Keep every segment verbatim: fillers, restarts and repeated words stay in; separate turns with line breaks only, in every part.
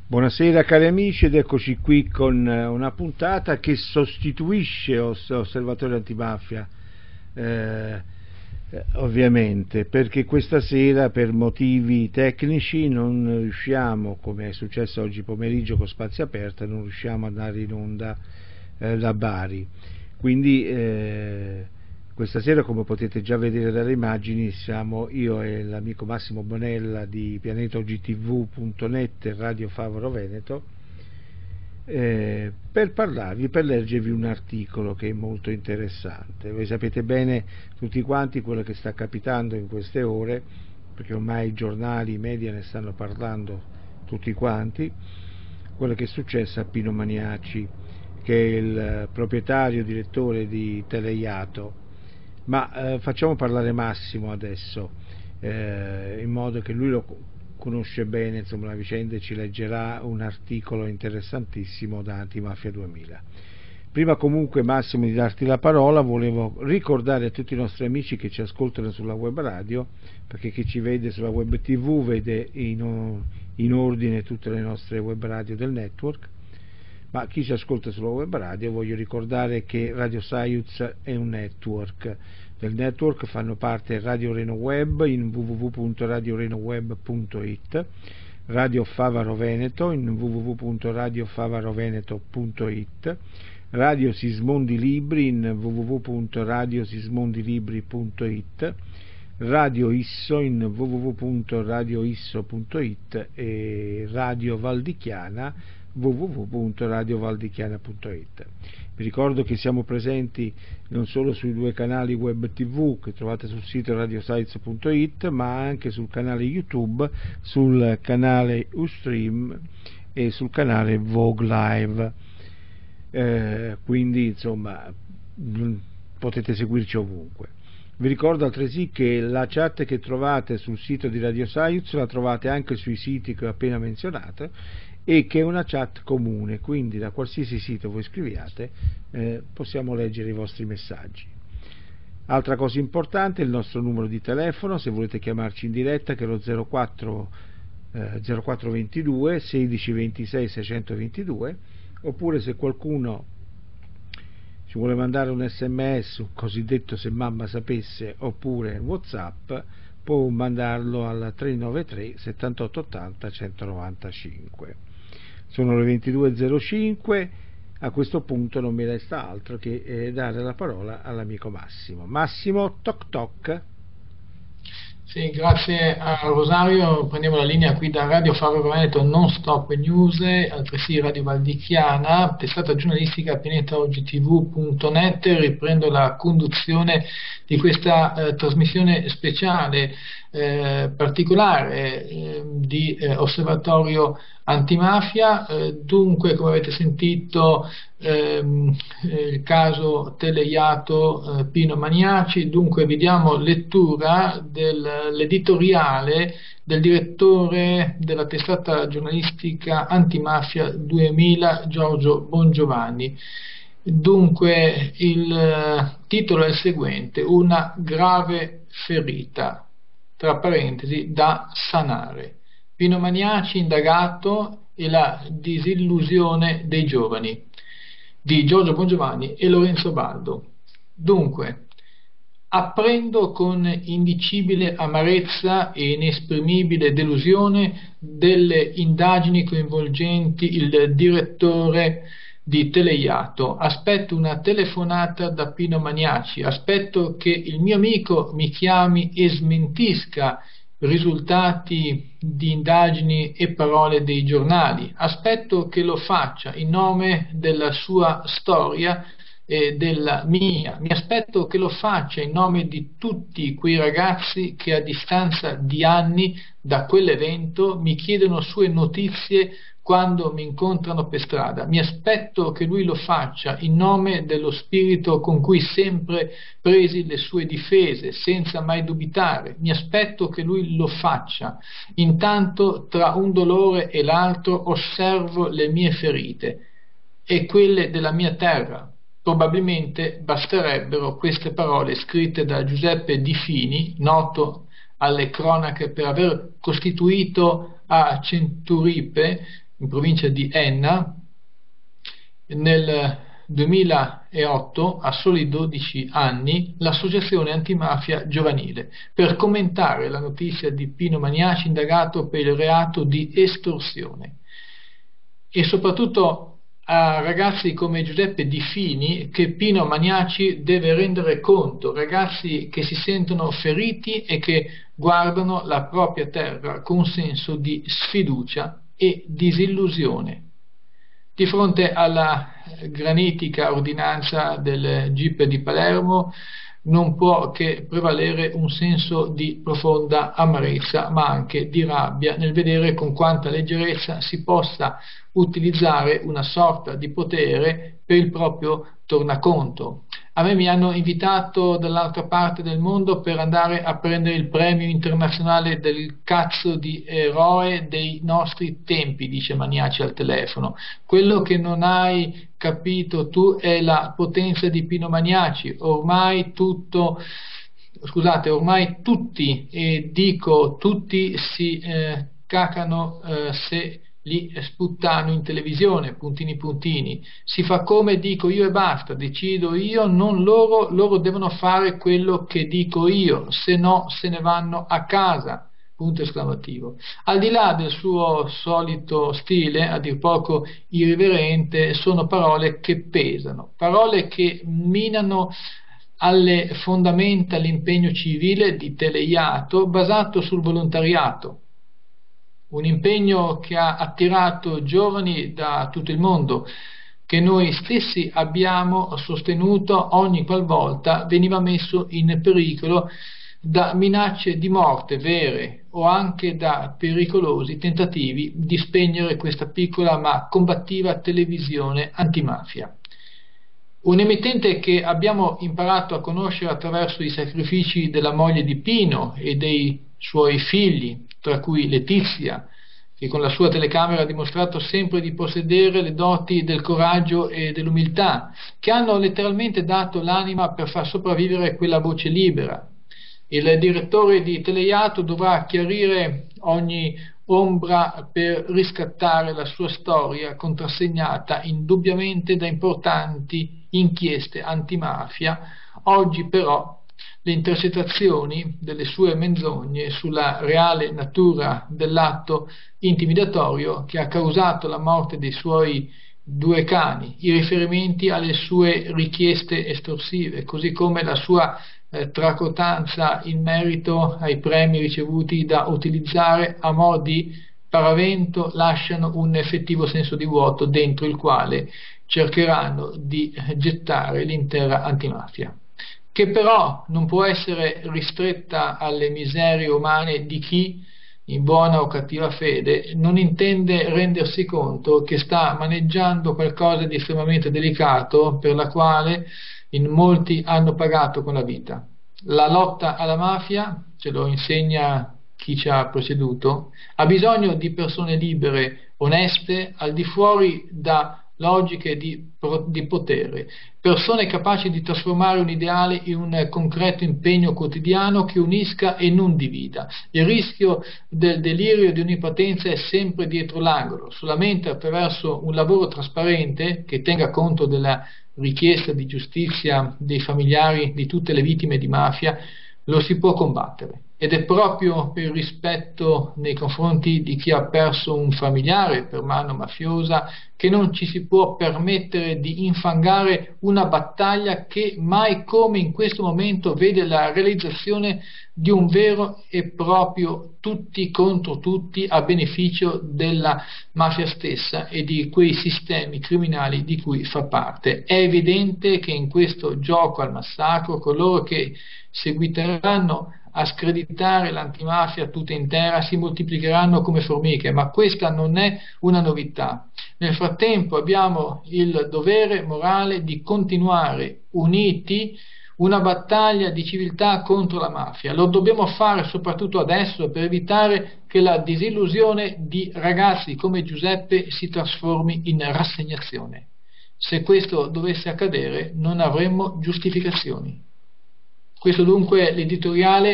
Buonasera cari amici, ed eccoci qui con una puntata che sostituisce Osservatorio Antimafia, eh, ovviamente, perché questa sera per motivi tecnici non riusciamo, come è successo oggi pomeriggio con Spazio Aperta, non riusciamo ad andare in onda eh, da Bari. Quindi eh, questa sera, come potete già vedere dalle immagini, siamo io e l'amico Massimo Bonella di pianeta o g t v punto net e Radio Favaro Veneto eh, per parlarvi, per leggervi un articolo che è molto interessante. Voi sapete bene tutti quanti quello che sta capitando in queste ore, perché ormai i giornali, i media ne stanno parlando tutti quanti, quello che è successo a Pino Maniaci, che è il proprietario, direttore di Teleiato. Ma eh, facciamo parlare Massimo adesso, eh, in modo che lui lo conosce bene, insomma, la vicenda, e ci leggerà un articolo interessantissimo da Antimafia duemila. Prima comunque, Massimo, di darti la parola, volevo ricordare a tutti i nostri amici che ci ascoltano sulla web radio, perché chi ci vede sulla web tv vede in, in ordine tutte le nostre web radio del network, ma chi ci ascolta sulla web radio, voglio ricordare che Radio Saiuz è un network. Del network fanno parte Radio Reno Web in w w w punto radio reno web punto i t, Radio Favaro Veneto in w w w punto radio favaro veneto punto i t, Radio Sismondi Libri in w w w punto radio sismondi libri punto i t, Radio Isso in w w w punto radio isso punto i t e Radio Valdichiana w w w punto radio valdichiana punto i t. Vi ricordo che siamo presenti non solo sui due canali web tv che trovate sul sito radiosites punto i t, ma anche sul canale YouTube, sul canale Ustream e sul canale Vogue Live. Eh, quindi insomma potete seguirci ovunque. Vi ricordo altresì che la chat che trovate sul sito di Radio Saiuz la trovate anche sui siti che ho appena menzionato, e che è una chat comune, quindi da qualsiasi sito voi scriviate eh, possiamo leggere i vostri messaggi. Altra cosa importante, il nostro numero di telefono, se volete chiamarci in diretta, che è lo zero quattro ventidue sedici ventisei seicentoventidue, oppure se qualcuno ci vuole mandare un sms, un cosiddetto se mamma sapesse, oppure WhatsApp, può mandarlo al tre nove tre settantotto ottanta centonovantacinque. Sono le ventidue e zero cinque. A questo punto non mi resta altro che eh, dare la parola all'amico Massimo. Massimo, toc toc.
Sì, grazie a Rosario. Prendiamo la linea qui da Radio Favaro Veneto Non Stop News, altresì Radio Valdichiana, testata giornalistica pianeta o g t v punto net. Riprendo la conduzione di questa eh, trasmissione speciale eh, particolare eh, di eh, Osservatorio Antimafia. Eh, dunque, come avete sentito, ehm, il caso Teleiato eh, Pino Maniaci. Dunque vi diamo lettura dell'editoriale del direttore della testata giornalistica Antimafia duemila, Giorgio Bongiovanni. Dunque il titolo è il seguente: una grave ferita, tra parentesi, da sanare. Pino Maniaci indagato e la disillusione dei giovani, di Giorgio Bongiovanni e Lorenzo Baldo. Dunque, apprendo con indicibile amarezza e inesprimibile delusione delle indagini coinvolgenti il direttore di Teleiato. Aspetto una telefonata da Pino Maniaci, aspetto che il mio amico mi chiami e smentisca risultati di indagini e parole dei giornali, aspetto che lo faccia in nome della sua storia e della mia, mi aspetto che lo faccia in nome di tutti quei ragazzi che a distanza di anni da quell'evento mi chiedono sue notizie quando mi incontrano per strada. Mi aspetto che lui lo faccia in nome dello spirito con cui sempre presi le sue difese, senza mai dubitare. Mi aspetto che lui lo faccia. Intanto, tra un dolore e l'altro, osservo le mie ferite e quelle della mia terra. Probabilmente basterebbero queste parole scritte da Giuseppe Di Fini, noto alle cronache per aver costituito a Centuripe in provincia di Enna, nel duemilaotto, a soli dodici anni, l'associazione antimafia giovanile, per commentare la notizia di Pino Magnaci indagato per il reato di estorsione. E soprattutto a ragazzi come Giuseppe Di Fini che Pino Magnaci deve rendere conto, ragazzi che si sentono feriti e che guardano la propria terra con un senso di sfiducia e disillusione. Di fronte alla granitica ordinanza del G I P di Palermo non può che prevalere un senso di profonda amarezza, ma anche di rabbia nel vedere con quanta leggerezza si possa utilizzare una sorta di potere per il proprio tornaconto. A me mi hanno invitato dall'altra parte del mondo per andare a prendere il premio internazionale del cazzo di eroe dei nostri tempi, dice Magnaci al telefono. Quello che non hai capito tu è la potenza di Pino Magnaci. Ormai tutto, scusate, ormai tutti, e dico tutti, si eh, cacano eh, se li sputtano in televisione, puntini puntini, si fa come dico io e basta, decido io, non loro, loro devono fare quello che dico io, se no se ne vanno a casa, punto esclamativo. Al di là del suo solito stile, a dir poco irriverente, sono parole che pesano, parole che minano alle fondamenta l'impegno civile di Teleiato basato sul volontariato. Un impegno che ha attirato giovani da tutto il mondo, che noi stessi abbiamo sostenuto ogni qualvolta veniva messo in pericolo da minacce di morte vere o anche da pericolosi tentativi di spegnere questa piccola ma combattiva televisione antimafia. Un emittente che abbiamo imparato a conoscere attraverso i sacrifici della moglie di Pino e dei suoi figli, tra cui Letizia, che con la sua telecamera ha dimostrato sempre di possedere le doti del coraggio e dell'umiltà, che hanno letteralmente dato l'anima per far sopravvivere quella voce libera. Il direttore di Teleiato dovrà chiarire ogni ombra per riscattare la sua storia contrassegnata indubbiamente da importanti inchieste antimafia. Oggi però le intercettazioni delle sue menzogne sulla reale natura dell'atto intimidatorio che ha causato la morte dei suoi due cani, i riferimenti alle sue richieste estorsive, così come la sua eh, tracotanza in merito ai premi ricevuti da utilizzare a mo' di paravento, lasciano un effettivo senso di vuoto dentro il quale cercheranno di gettare l'intera antimafia, che però non può essere ristretta alle miserie umane di chi, in buona o cattiva fede, non intende rendersi conto che sta maneggiando qualcosa di estremamente delicato per la quale in molti hanno pagato con la vita. La lotta alla mafia, ce lo insegna chi ci ha preceduto, ha bisogno di persone libere, oneste, al di fuori da logiche di, di potere, persone capaci di trasformare un ideale in un concreto impegno quotidiano che unisca e non divida. Il rischio del delirio di onnipotenza è sempre dietro l'angolo, solamente attraverso un lavoro trasparente che tenga conto della richiesta di giustizia dei familiari di tutte le vittime di mafia lo si può combattere. Ed è proprio per il rispetto nei confronti di chi ha perso un familiare per mano mafiosa che non ci si può permettere di infangare una battaglia che mai come in questo momento vede la realizzazione di un vero e proprio tutti contro tutti a beneficio della mafia stessa e di quei sistemi criminali di cui fa parte. È evidente che in questo gioco al massacro coloro che seguiteranno a screditare l'antimafia tutta intera si moltiplicheranno come formiche, ma questa non è una novità. Nel frattempo abbiamo il dovere morale di continuare uniti una battaglia di civiltà contro la mafia. Lo dobbiamo fare soprattutto adesso per evitare che la disillusione di ragazzi come Giuseppe si trasformi in rassegnazione. Se questo dovesse accadere non avremmo giustificazioni. Questo dunque è l'editoriale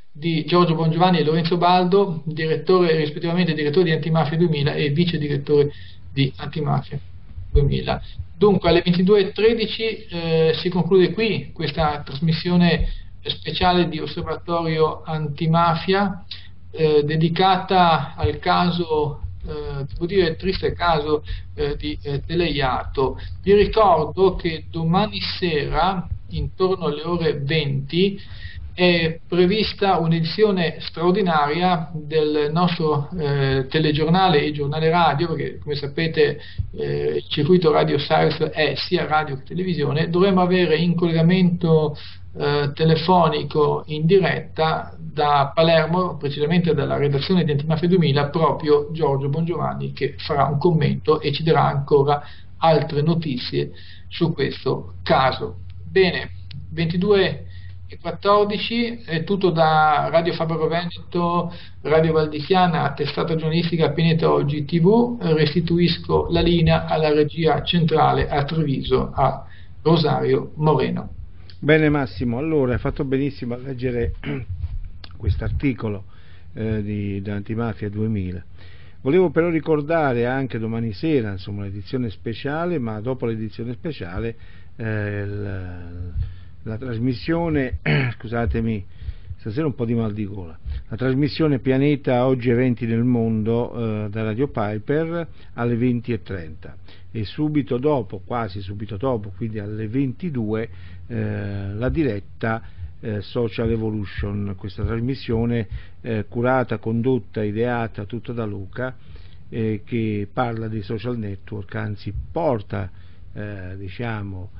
di Giorgio Bongiovanni e Lorenzo Baldo, direttore, rispettivamente direttore di Antimafia duemila e vice direttore di Antimafia duemila. Dunque alle ventidue e tredici eh, si conclude qui questa trasmissione speciale di Osservatorio Antimafia eh, dedicata al caso, eh, devo dire triste caso eh, di eh, Teleiato. Vi ricordo che domani sera intorno alle ore venti è prevista un'edizione straordinaria del nostro eh, telegiornale e giornale radio, perché come sapete eh, il circuito Radio Sirius è sia radio che televisione. Dovremo avere in collegamento eh, telefonico in diretta da Palermo, precisamente dalla redazione di Antimafia duemila, proprio Giorgio Bongiovanni, che farà un commento e ci darà ancora altre notizie su questo caso. Bene, ventidue e quattordici è tutto da Radio Fabro Veneto, Radio Valdichiana, testata giornalistica Pianeta Oggi tivù. Restituisco la linea alla regia centrale a Treviso, a Rosario Moreno.
Bene Massimo, allora hai fatto benissimo a leggere quest'articolo eh, di da Antimafia duemila. Volevo però ricordare anche domani sera, insomma, l'edizione speciale, ma dopo l'edizione speciale eh, il, la trasmissione, scusatemi, stasera un po' di mal di gola, la trasmissione Pianeta Oggi Eventi nel Mondo eh, da Radio Piper alle venti e trenta e subito dopo, quasi subito dopo, quindi alle ventidue, eh, la diretta eh, Social Evolution, questa trasmissione eh, curata, condotta, ideata tutta da Luca, eh, che parla dei social network, anzi porta eh, diciamo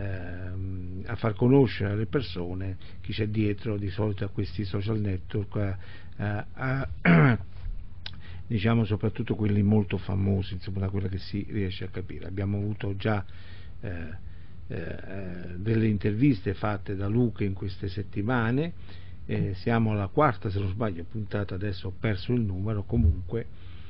a far conoscere alle persone chi c'è dietro di solito a questi social network, a, a, a, diciamo soprattutto quelli molto famosi, insomma, da quello che si riesce a capire. Abbiamo avuto già eh, eh, delle interviste fatte da Luca in queste settimane, eh, siamo alla quarta, se non sbaglio, puntata, adesso ho perso il numero, comunque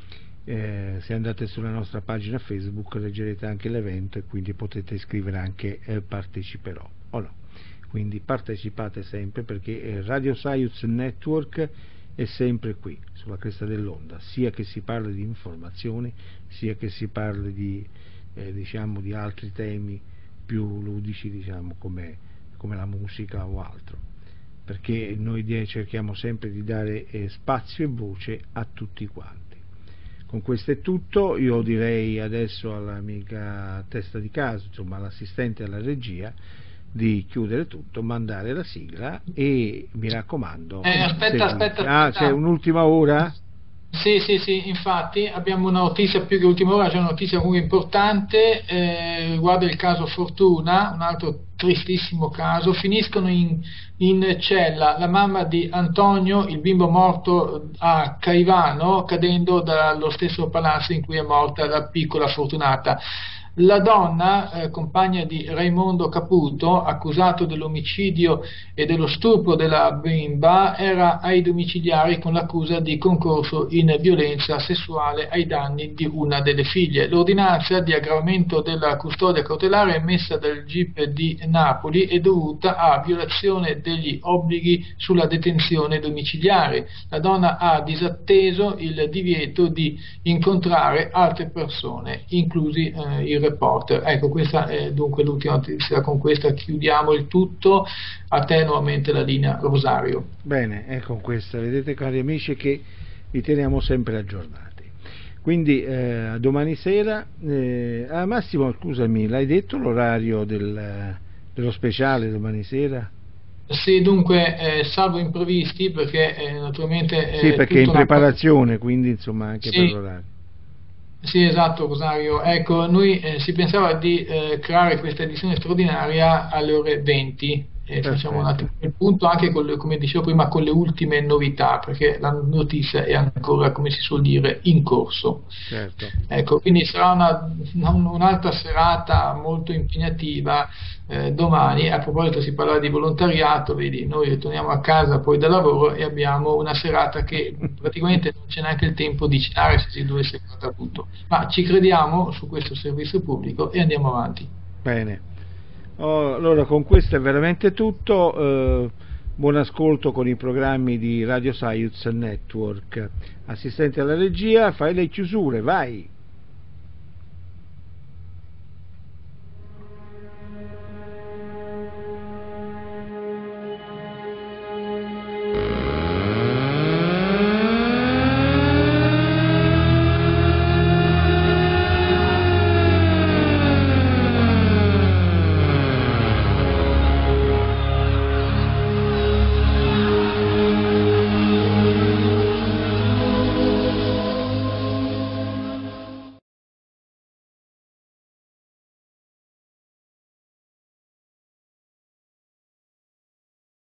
Eh, se andate sulla nostra pagina Facebook leggerete anche l'evento e quindi potete scrivere anche eh, parteciperò o no, quindi partecipate sempre, perché eh, Radio Sirius Network è sempre qui sulla cresta dell'onda, sia che si parli di informazioni, sia che si parli di eh, diciamo di altri temi più ludici, diciamo come, come la musica o altro, perché noi cerchiamo sempre di dare eh, spazio e voce a tutti quanti. Con questo è tutto, io direi adesso all'amica testa di caso, insomma all'assistente alla regia, di chiudere tutto, mandare la sigla e mi raccomando.
Eh, aspetta, aspetta,
ah,
aspetta.
c'è un'ultima ora?
Sì, sì, sì, infatti abbiamo una notizia più che ultima ora, c'è una notizia comunque importante, eh, riguarda il caso Fortuna, un altro tristissimo caso. Finiscono in, in cella la mamma di Antonio, il bimbo morto a Caivano, cadendo dallo stesso palazzo in cui è morta la piccola Fortunata. La donna, eh, compagna di Raimondo Caputo, accusato dell'omicidio e dello stupro della bimba, era ai domiciliari con l'accusa di concorso in violenza sessuale ai danni di una delle figlie. L'ordinanza di aggravamento della custodia cautelare emessa dal G I P di Napoli è dovuta a violazione degli obblighi sulla detenzione domiciliare. La donna ha disatteso il divieto di incontrare altre persone, inclusi eh, il reporter. Ecco, questa è dunque l'ultima notizia, con questa chiudiamo il tutto. A te nuovamente la linea, Rosario.
Bene, e con questa vedete, cari amici, che vi teniamo sempre aggiornati, quindi eh, domani sera eh, ah, Massimo, scusami, l'hai detto l'orario del, dello speciale domani sera?
Sì, dunque eh, salvo imprevisti, perché eh, naturalmente eh,
sì, perché è in preparazione,
una...
quindi insomma anche sì. Per l'orario.
Sì, esatto, Rosario. Ecco, noi eh, si pensava di eh, creare questa edizione straordinaria alle ore venti. E facciamo un attimo il punto anche con le, come dicevo prima, con le ultime novità, perché la notizia è ancora, come si suol dire, in corso.
Certo.
Ecco, quindi sarà una, un'altra serata molto impegnativa eh, domani. A proposito, si parla di volontariato, vedi, noi ritorniamo a casa poi dal lavoro e abbiamo una serata che praticamente non c'è neanche il tempo di cenare, se si dovesse fare tutto, ma ci crediamo su questo servizio pubblico e andiamo avanti.
Bene. Oh, allora con questo è veramente tutto, eh, buon ascolto con i programmi di Radio Science Network. Assistente alla regia, fai le chiusure, vai!